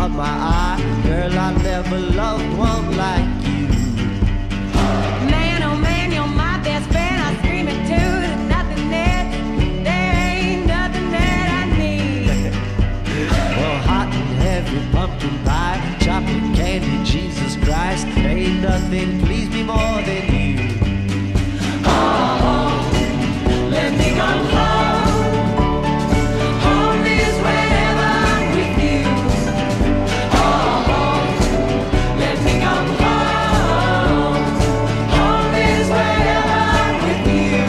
caught my eye. Girl, I never loved one like you. Man, oh man, you're my best friend. I scream it too. There's nothing that, there ain't nothing that I need. Well, hot and heavy pumpkin pie, chocolate candy, Jesus Christ, ain't nothing please me more than you. Oh, let me go home. Home is wherever I'm with you. Oh, let me go home. Home is wherever I'm with you.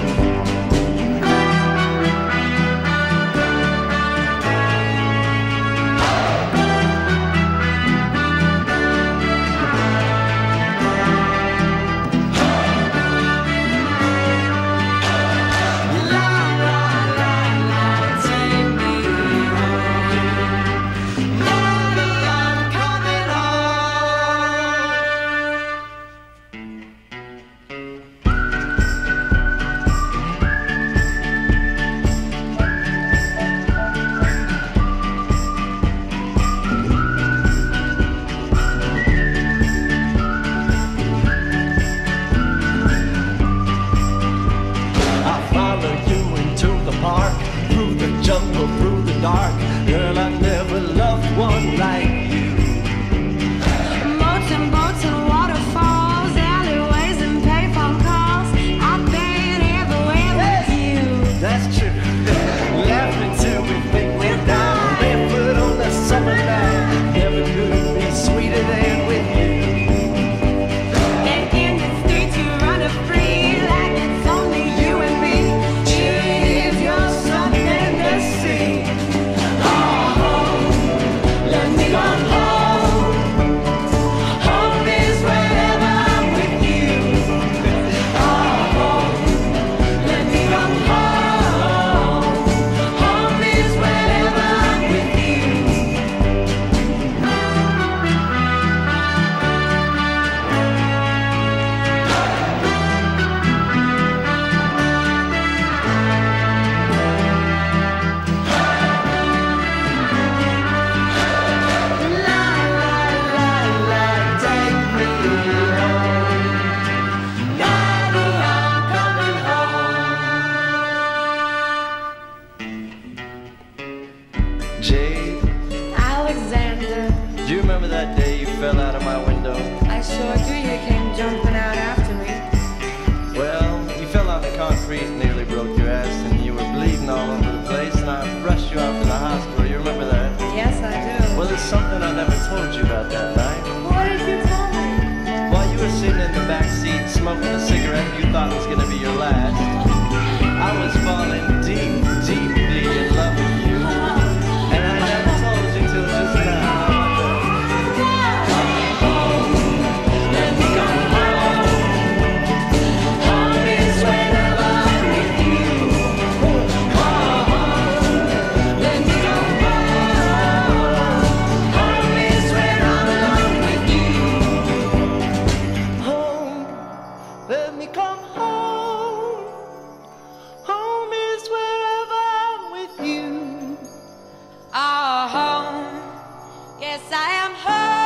Through the dark, girl, I never loved one like you. Moats and boats and waterfalls, alleyways and payphone calls. I've been everywhere with you. That's true. Laughing till we think we're down, barefoot on the summer night. Never could be sweeter than with you. And in the streets you run a free like it's only you and me. Cheers, you're something to see. Let me go home. Home is wherever I'm with you. Oh, let me go home. Home is wherever I'm with you. Jade, Alexander, do you remember that day you fell out of my window? I sure do. You came jumping out after me. Well, you fell on the concrete, nearly broke your ass, and you were bleeding all over the place, and I rushed you out to the hospital. You remember that? Yes, I do. Well, there's something I never told you about that night. What did you tell me? While you were sitting in the back seat smoking a cigarette you thought was going to be your last, I was falling deep, deeply in love with you. And I never told you till just now. Let me go home. Home is wherever I'm with you. Oh, let me go home. Home is where I'm alone with you. Home, let me come home. Home is wherever I'm with you. Oh, home. Yes, I am home.